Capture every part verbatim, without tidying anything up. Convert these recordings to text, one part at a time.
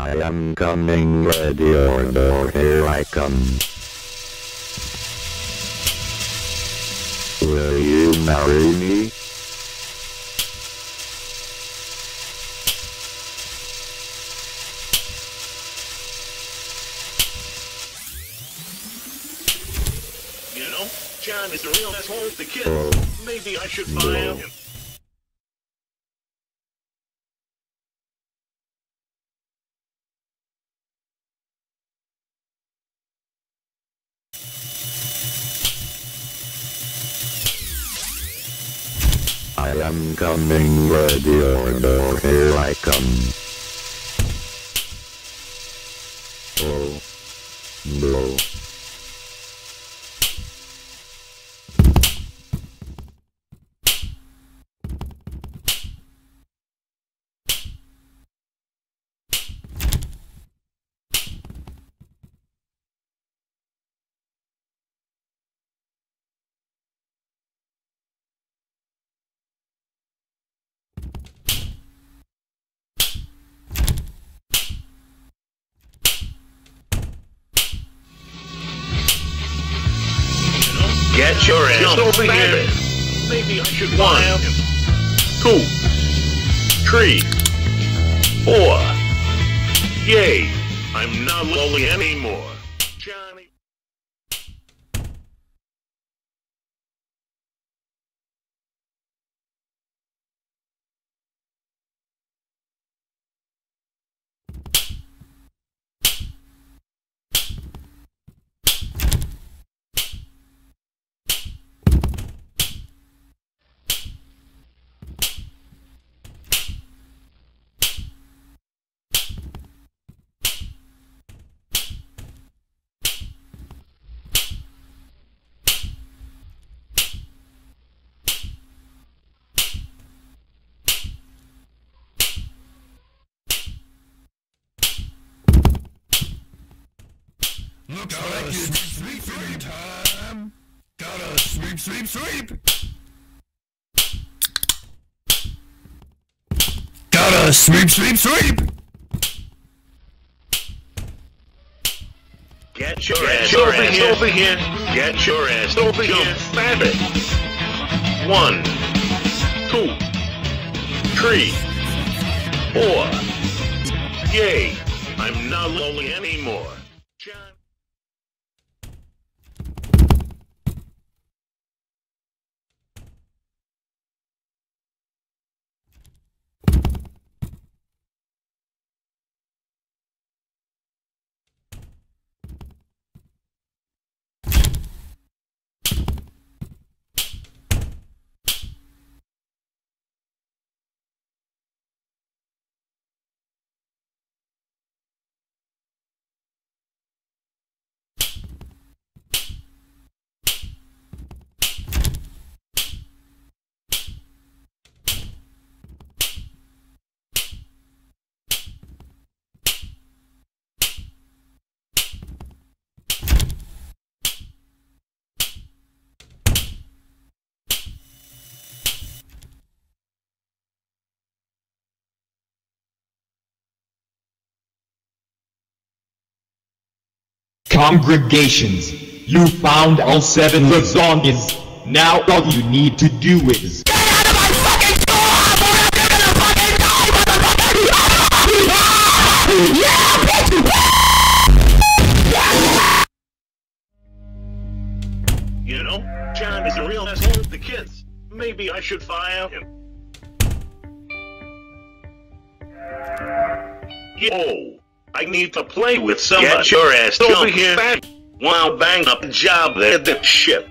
I am coming, ready or no, here I come. Will you marry me? You know, John is the real asshole with the kids. Oh, Maybe I should no. fire him. I am coming, ready or no, here I come. Oh, no. Get your ass over here. Maybe I should fire him. Two, three, four. Yay! I'm not lonely anymore. Johnny. Looks like it's sweeping time. Gotta sweep, sweep, sweep. Gotta sweep, sweep, sweep. Get your Get ass, your over, ass here. over here. Get your ass over Jump here. Fast. One, two, three, four. Yay! I'm not lonely anymore. John. Congregations, you found all seven lasagnas. Now all you need to do is get out of my fucking store, or you're gonna fucking die, motherfucker! Yeah, bitch! You know, John is a real asshole with the kids. Maybe I should fire him. Yo, I need to play with somebody. Get your ass over here. Wow, bang up job there, dipshit.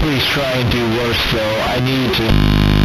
please try and do worse, though. I need to...